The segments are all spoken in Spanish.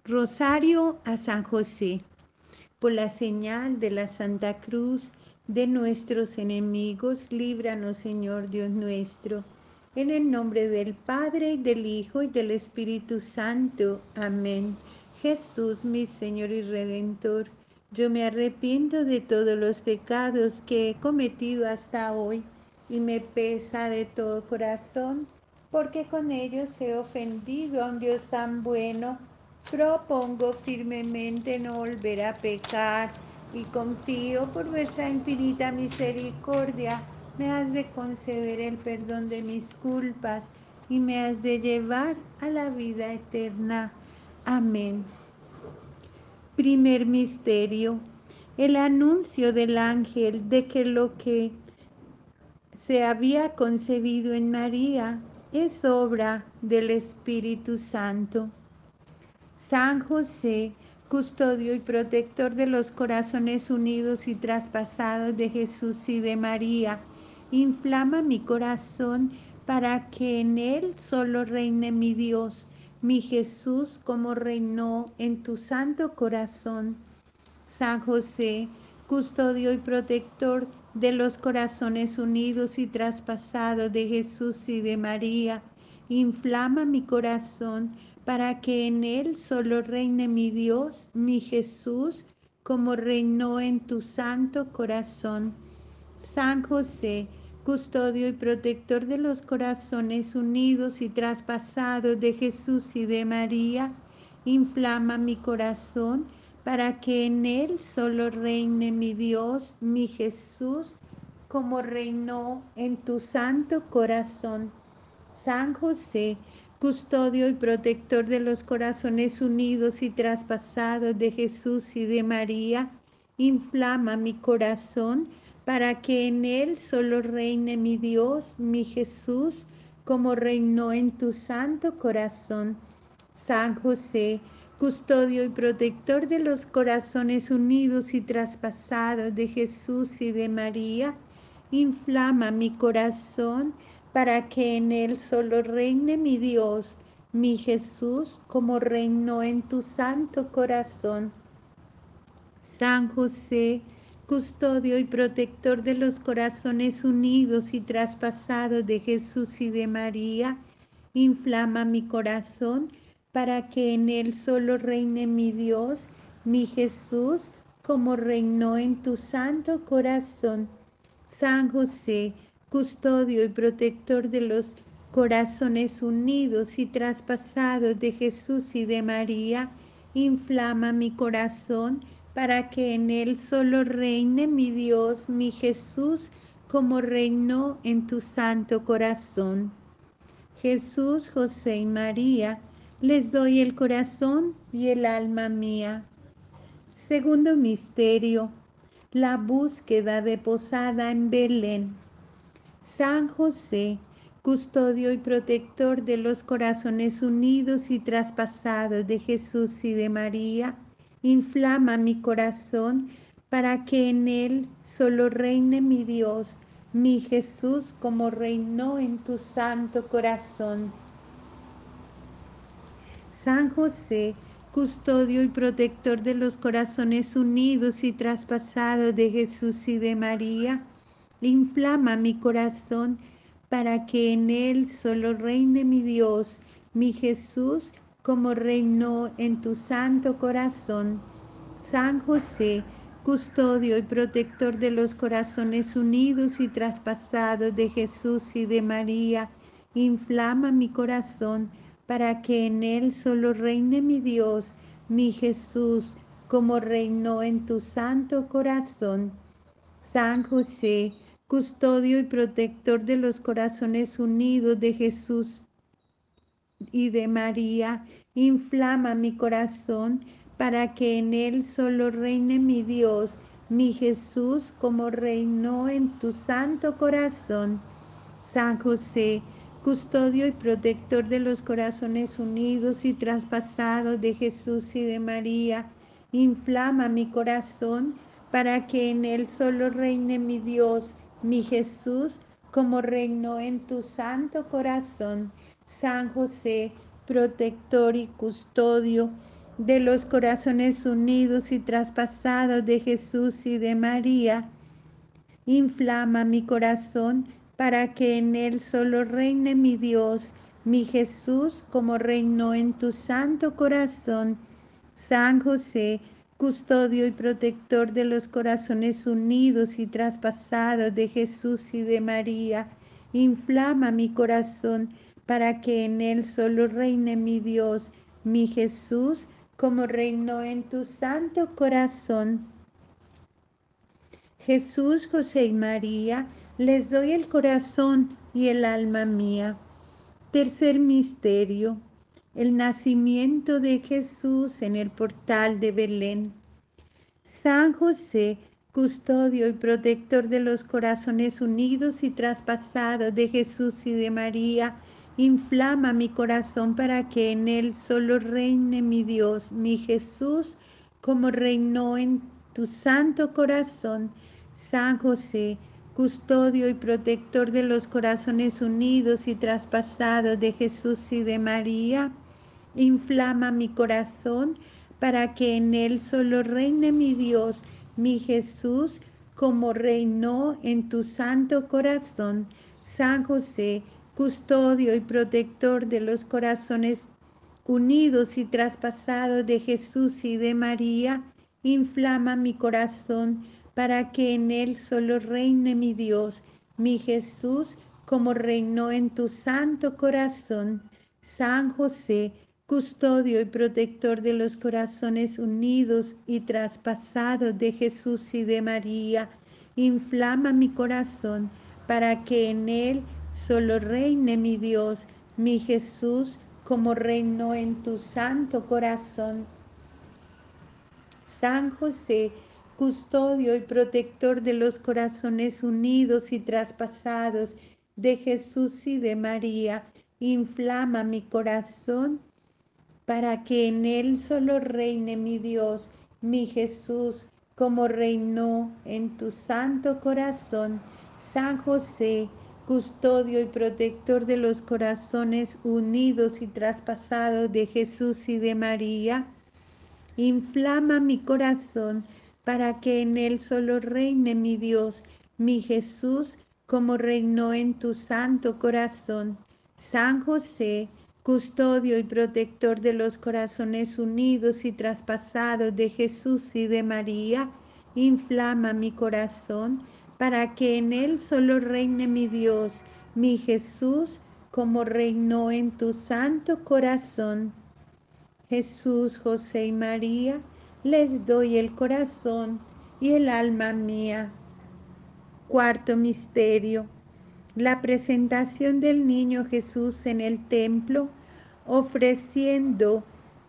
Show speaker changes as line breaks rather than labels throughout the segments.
Rosario a San José, por la señal de la Santa Cruz de nuestros enemigos, líbranos, Señor Dios nuestro. En el nombre del Padre, y del Hijo, y del Espíritu Santo. Amén. Jesús, mi Señor y Redentor, yo me arrepiento de todos los pecados que he cometido hasta hoy, y me pesa de todo corazón, porque con ellos he ofendido a un Dios tan bueno. Propongo firmemente no volver a pecar y confío por vuestra infinita misericordia me has de conceder el perdón de mis culpas y me has de llevar a la vida eterna. Amén. Primer misterio: el anuncio del ángel de que lo que se había concebido en María es obra del Espíritu Santo. San José, custodio y protector de los corazones unidos y traspasados de Jesús y de María, inflama mi corazón para que en él solo reine mi Dios, mi Jesús, como reinó en tu santo corazón. San José, custodio y protector de los corazones unidos y traspasados de Jesús y de María, inflama mi corazón para que en él solo reine mi Dios, mi Jesús, como reinó en tu santo corazón. San José, custodio y protector de los corazones unidos y traspasados de Jesús y de María, inflama mi corazón para que en él solo reine mi Dios, mi Jesús, como reinó en tu santo corazón. San José, custodio y protector de los corazones unidos y traspasados de Jesús y de María, inflama mi corazón para que en él solo reine mi Dios, mi Jesús, como reinó en tu santo corazón. San José, custodio y protector de los corazones unidos y traspasados de Jesús y de María, inflama mi corazón para que en él solo reine mi Dios, mi Jesús, como reinó en tu santo corazón. San José, custodio y protector de los corazones unidos y traspasados de Jesús y de María, inflama mi corazón para que en él solo reine mi Dios, mi Jesús, como reinó en tu santo corazón. San José, custodio y protector de los corazones unidos y traspasados de Jesús y de María, inflama mi corazón para que en él solo reine mi Dios, mi Jesús, como reinó en tu santo corazón. Jesús, José y María, les doy el corazón y el alma mía. Segundo misterio: la búsqueda de posada en Belén. San José, custodio y protector de los corazones unidos y traspasados de Jesús y de María, inflama mi corazón para que en él solo reine mi Dios, mi Jesús, como reinó en tu santo corazón. San José, custodio y protector de los corazones unidos y traspasados de Jesús y de María, inflama mi corazón para que en él solo reine mi Dios, mi Jesús, como reinó en tu santo corazón. San José, custodio y protector de los corazones unidos y traspasados de Jesús y de María, inflama mi corazón para que en él solo reine mi Dios, mi Jesús, como reinó en tu santo corazón. San José, custodio y protector de los corazones unidos de Jesús y de María, inflama mi corazón para que en él solo reine mi Dios, mi Jesús, como reinó en tu santo corazón. San José, custodio y protector de los corazones unidos y traspasados de Jesús y de María, inflama mi corazón para que en él solo reine mi Dios, mi Jesús, como reinó en tu santo corazón. San José, protector y custodio de los corazones unidos y traspasados de Jesús y de María, inflama mi corazón para que en él solo reine mi Dios, mi Jesús, como reinó en tu santo corazón. San José, custodio y protector de los corazones unidos y traspasados de Jesús y de María, inflama mi corazón para que en él solo reine mi Dios, mi Jesús, como reinó en tu santo corazón. Jesús, José y María, les doy el corazón y el alma mía. Tercer misterio, el nacimiento de Jesús en el portal de Belén. San José, custodio y protector de los corazones unidos y traspasados de Jesús y de María, inflama mi corazón para que en él solo reine mi Dios, mi Jesús, como reinó en tu santo corazón. San José, custodio y protector de los corazones unidos y traspasados de Jesús y de María, inflama mi corazón para que en él solo reine mi Dios, mi Jesús, como reinó en tu santo corazón. San José, custodio y protector de los corazones unidos y traspasados de Jesús y de María, inflama mi corazón para que en él solo reine mi Dios, mi Jesús, como reinó en tu santo corazón. San José, custodio y protector de los corazones unidos y traspasados de Jesús y de María, inflama mi corazón para que en él solo reine mi Dios, mi Jesús, como reinó en tu santo corazón. San José, custodio y protector de los corazones unidos y traspasados de Jesús y de María, inflama mi corazón para que en él solo reine mi Dios, mi Jesús, como reinó en tu santo corazón. San José, custodio y protector de los corazones unidos y traspasados de Jesús y de María, inflama mi corazón para que en él solo reine mi Dios, mi Jesús, como reinó en tu santo corazón. San José, custodio y protector de los corazones unidos y traspasados de Jesús y de María, inflama mi corazón para que en él solo reine mi Dios, mi Jesús, como reinó en tu santo corazón. Jesús, José y María, les doy el corazón y el alma mía. Cuarto misterio, la presentación del niño Jesús en el templo, ofreciendo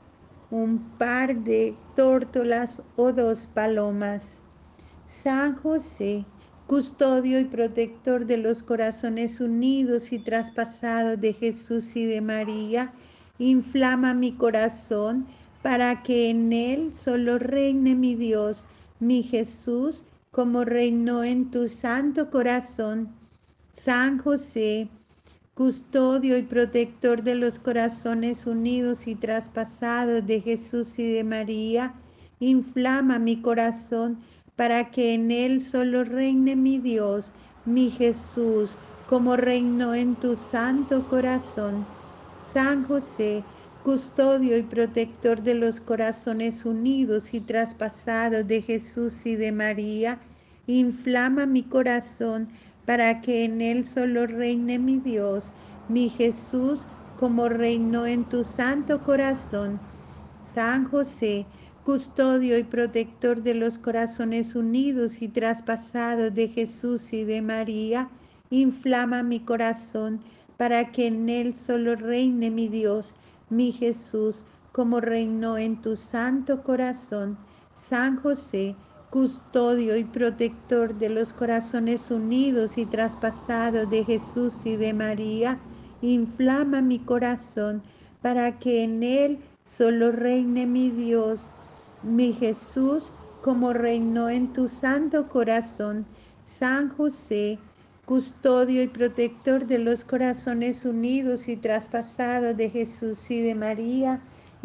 un par de tórtolas o 2 palomas. San José, custodio y protector de los corazones unidos y traspasados de Jesús y de María, inflama mi corazón para que en él solo reine mi Dios, mi Jesús, como reinó en tu santo corazón. San José, custodio y protector de los corazones unidos y traspasados de Jesús y de María, inflama mi corazón para que en él solo reine mi Dios, mi Jesús, como reinó en tu santo corazón. San José, custodio y protector de los corazones unidos y traspasados de Jesús y de María, inflama mi corazón para que en él solo reine mi Dios, mi Jesús, como reinó en tu santo corazón. San José, custodio y protector de los corazones unidos y traspasados de Jesús y de María, inflama mi corazón para que en él solo reine mi Dios, mi Jesús, como reinó en tu santo corazón. San José, custodio y protector de los corazones unidos y traspasados de Jesús y de María, inflama mi corazón para que en él solo reine mi Dios, mi Jesús, como reinó en tu santo corazón. San José, custodio y protector de los corazones unidos y traspasados de Jesús y de María,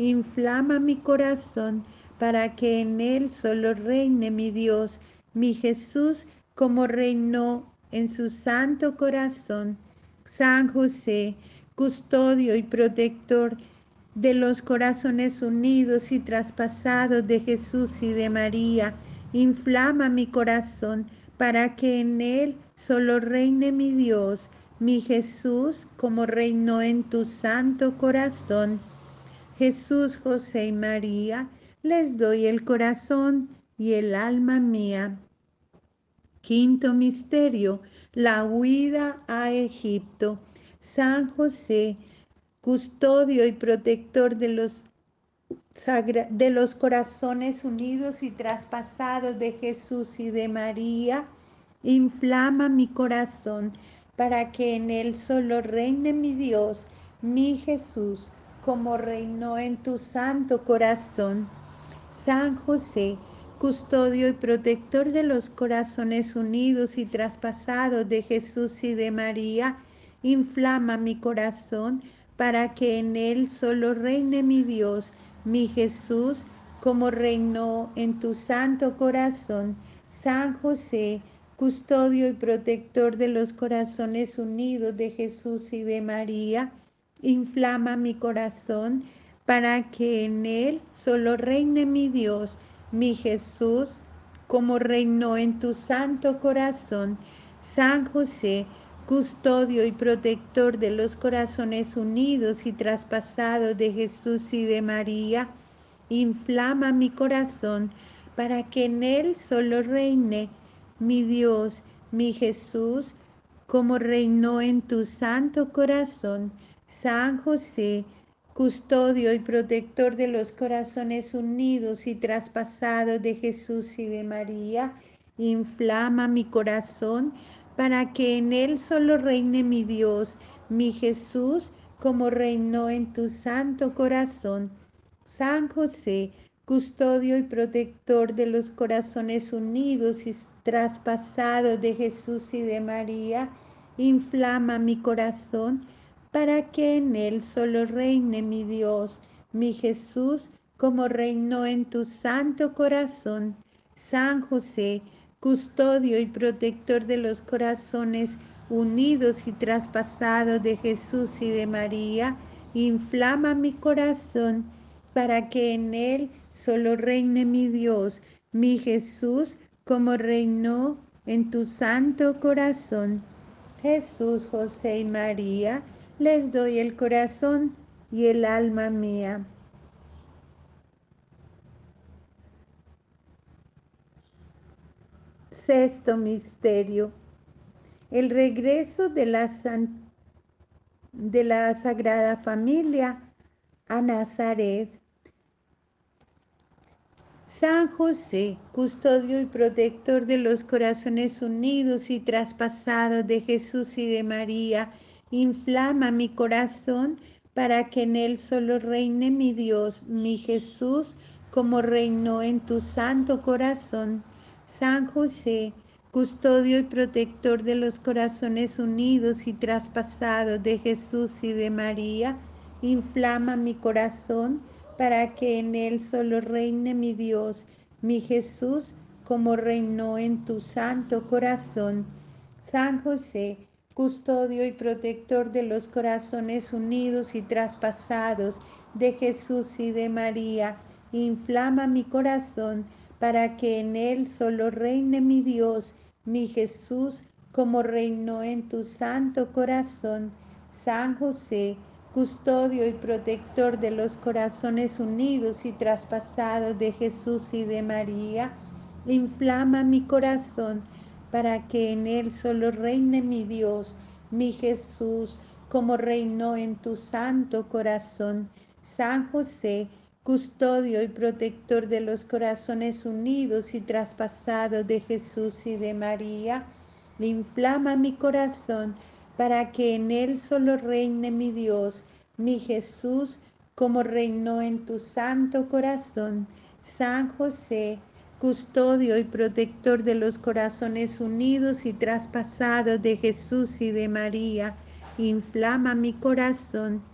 inflama mi corazón, para que en él solo reine mi Dios, mi Jesús, como reinó en su santo corazón. San José, custodio y protector de los corazones unidos y traspasados de Jesús y de María, inflama mi corazón, para que en él solo reine mi Dios, mi Jesús, como reinó en tu santo corazón. Jesús, José y María, les doy el corazón y el alma mía. Quinto misterio, la huida a Egipto. San José, custodio y protector de los corazones unidos y traspasados de Jesús y de María, inflama mi corazón, para que en él solo reine mi Dios, mi Jesús, como reinó en tu santo corazón. San José, custodio y protector de los corazones unidos y traspasados de Jesús y de María, inflama mi corazón, para que en él solo reine mi Dios, mi Jesús, como reinó en tu santo corazón. San José, custodio y protector de los corazones unidos de Jesús y de María, inflama mi corazón, para que en él solo reine mi Dios, mi Jesús, como reinó en tu santo corazón. San José, custodio y protector de los corazones unidos y traspasados de Jesús y de María, inflama mi corazón, para que en él solo reine mi Dios, mi Jesús, como reinó en tu santo corazón. San José, custodio y protector de los corazones unidos y traspasados de Jesús y de María, inflama mi corazón, para que en él solo reine mi Dios, mi Jesús, como reinó en tu santo corazón. San José, custodio y protector de los corazones unidos y traspasados de Jesús y de María, inflama mi corazón, para que en él solo reine mi Dios, mi Jesús, como reinó en tu santo corazón. San José, custodio y protector de los corazones unidos y traspasados de Jesús y de María, inflama mi corazón, para que en él solo reine mi Dios, mi Jesús, como reinó en tu santo corazón. Jesús, José y María, les doy el corazón y el alma mía. Sexto misterio, el regreso de la Sagrada Familia a Nazaret. San José, custodio y protector de los corazones unidos y traspasados de Jesús y de María, inflama mi corazón, para que en él solo reine mi Dios, mi Jesús, como reinó en tu santo corazón. San José, custodio y protector de los corazones unidos y traspasados de Jesús y de María, inflama mi corazón, para que en él solo reine mi Dios, mi Jesús, como reinó en tu santo corazón. San José, custodio y protector de los corazones unidos y traspasados de Jesús y de María, inflama mi corazón, para que en él solo reine mi Dios, mi Jesús, como reinó en tu santo corazón. San José, custodio y protector de los corazones unidos y traspasados de Jesús y de María, inflama mi corazón, para que en él solo reine mi Dios, mi Jesús, como reinó en tu santo corazón. San José, custodio y protector de los corazones unidos y traspasados de Jesús y de María, inflama mi corazón, para que en él solo reine mi Dios, mi Jesús, como reinó en tu santo corazón. San José, custodio y protector de los corazones unidos y traspasados de Jesús y de María, inflama mi corazón,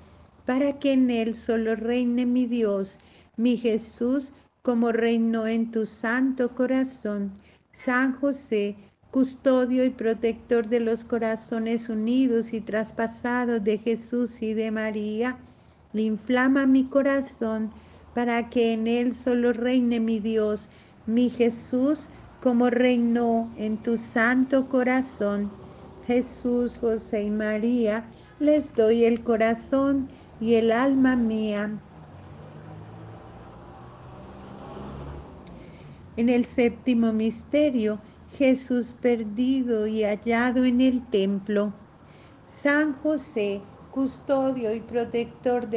para que en él solo reine mi Dios, mi Jesús, como reinó en tu santo corazón. San José, custodio y protector de los corazones unidos y traspasados de Jesús y de María, inflama mi corazón para que en él solo reine mi Dios, mi Jesús, como reinó en tu santo corazón. Jesús, José y María, les doy el corazón y el alma mía. En el séptimo misterio, Jesús perdido y hallado en el templo. San José, custodio y protector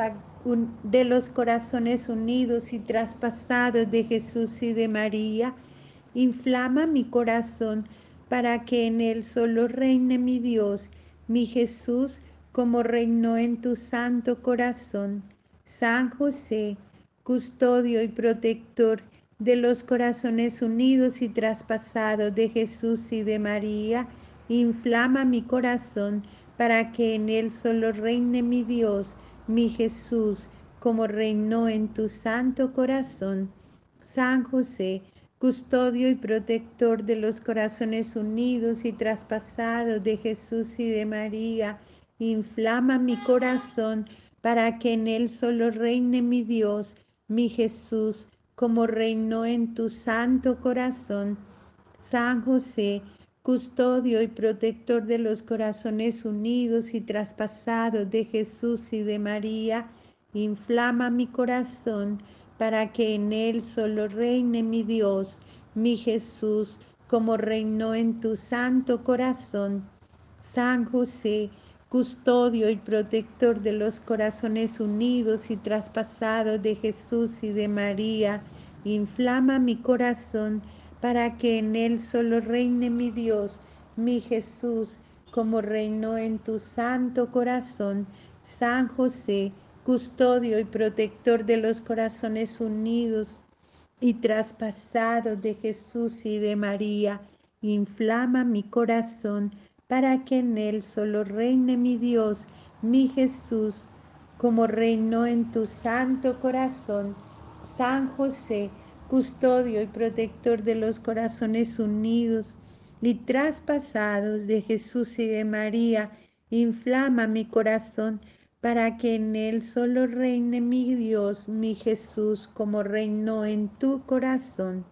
de los corazones unidos y traspasados de Jesús y de María, inflama mi corazón para que en él solo reine mi Dios, mi Jesús, como reinó en tu santo corazón. San José, custodio y protector de los corazones unidos y traspasados de Jesús y de María, inflama mi corazón para que en él solo reine mi Dios, mi Jesús, como reinó en tu santo corazón. San José, custodio y protector de los corazones unidos y traspasados de Jesús y de María, inflama mi corazón para que en él solo reine mi Dios, mi Jesús, como reinó en tu santo corazón. San José, custodio y protector de los corazones unidos y traspasados de Jesús y de María, inflama mi corazón para que en él solo reine mi Dios, mi Jesús, como reinó en tu santo corazón. San José, custodio y protector de los corazones unidos y traspasados de Jesús y de María, inflama mi corazón para que en él solo reine mi Dios, mi Jesús, como reinó en tu santo corazón. San José, custodio y protector de los corazones unidos y traspasados de Jesús y de María, inflama mi corazón para que en él solo reine mi Dios, mi Jesús, como reinó en tu santo corazón. San José, custodio y protector de los corazones unidos y traspasados de Jesús y de María, inflama mi corazón para que en él solo reine mi Dios, mi Jesús, como reinó en tu corazón.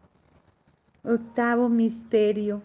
Octavo misterio.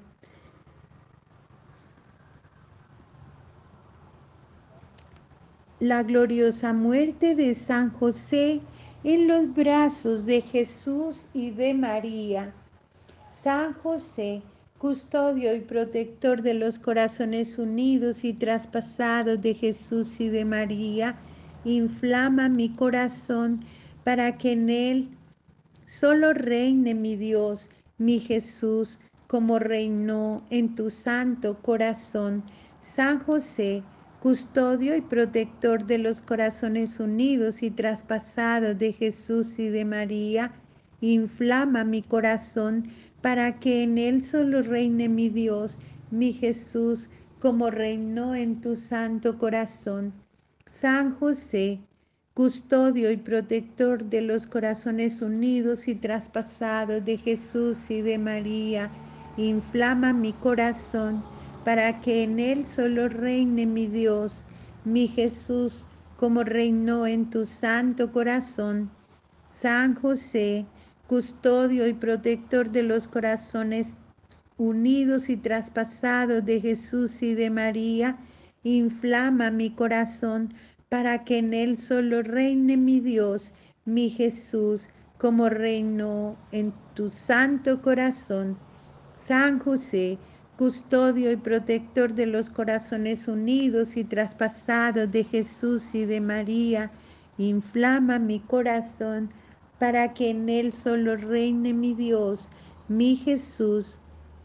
La gloriosa muerte de San José en los brazos de Jesús y de María. San José, custodio y protector de los corazones unidos y traspasados de Jesús y de María, inflama mi corazón para que en él solo reine mi Dios, mi Jesús, como reinó en tu santo corazón. San José, custodio y protector de los corazones unidos y traspasados de Jesús y de María, inflama mi corazón para que en él solo reine mi Dios, mi Jesús, como reinó en tu santo corazón. San José, custodio y protector de los corazones unidos y traspasados de Jesús y de María, inflama mi corazón para que en él solo reine mi Dios, mi Jesús, como reinó en tu santo corazón. San José, custodio y protector de los corazones unidos y traspasados de Jesús y de María, inflama mi corazón para que en él solo reine mi Dios, mi Jesús, como reinó en tu santo corazón. San José, custodio y protector de los corazones unidos y traspasados de Jesús y de María, inflama mi corazón para que en él solo reine mi Dios, mi Jesús,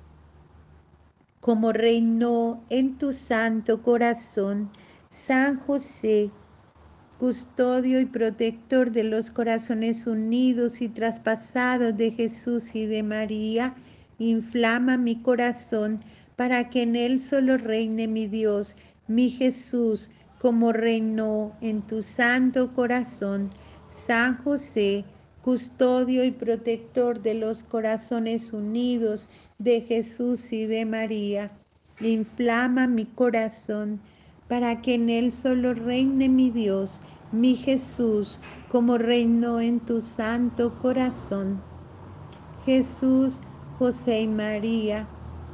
como reinó en tu santo corazón. San José, custodio y protector de los corazones unidos y traspasados de Jesús y de María, inflama mi corazón para que en él solo reine mi Dios, mi Jesús, como reinó en tu santo corazón. San José, custodio y protector de los corazones unidos de Jesús y de María, inflama mi corazón para que en él solo reine mi Dios, mi Jesús, como reinó en tu santo corazón. Jesús, José y María,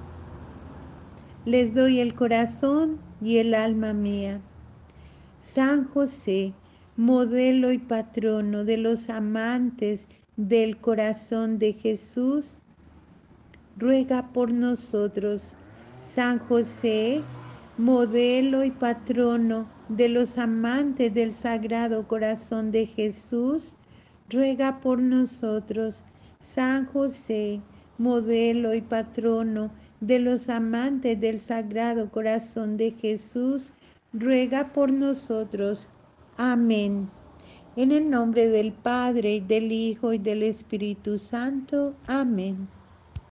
les doy el corazón y el alma mía. San José, modelo y patrono de los amantes del corazón de Jesús, ruega por nosotros. San José, modelo y patrono de los amantes del Sagrado Corazón de Jesús, ruega por nosotros. San José, modelo y patrono de los amantes del Sagrado Corazón de Jesús, ruega por nosotros. Amén. En el nombre del Padre, y del Hijo, y del Espíritu Santo. Amén.